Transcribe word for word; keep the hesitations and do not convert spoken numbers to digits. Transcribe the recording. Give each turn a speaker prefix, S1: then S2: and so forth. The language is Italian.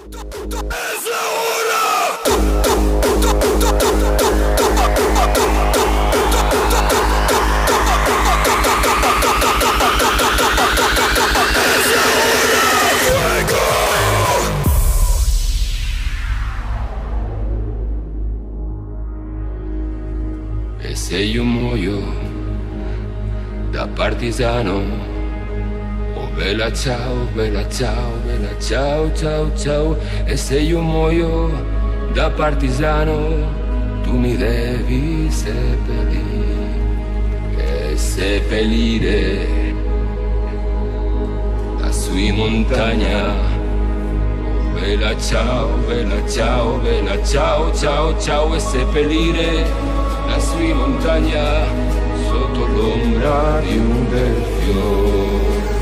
S1: E se io muoio da partigiano, oh bella ciao, bella ciao, bella ciao, ciao, ciao. E se io muoio da partigiano, tu mi devi seppellire, e seppellire lassù in montagna. Oh bella ciao, bella ciao, bella ciao, ciao, ciao. E seppellire lassù in montagna, sotto l'ombra di un bel fiore.